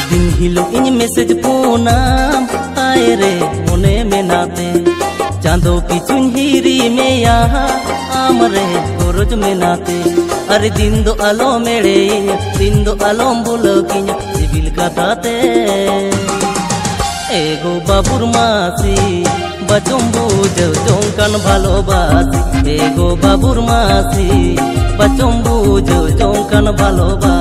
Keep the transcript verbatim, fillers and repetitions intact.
दिन हिलो इन मैसेज फोनाम आए रे मोने मेनाते चांदो पिछुन हिरी में यहाँ आम रे रोज मेनाते अरे दिन दो आलो मेरे दिन दो आलो बोलो किnya सिबिल कथाते एगो बाबुर मासी बचम बुझो जोंकान भालोबासी एगो बाबुर मासी बचम बुझो जोंकान भालोबासी।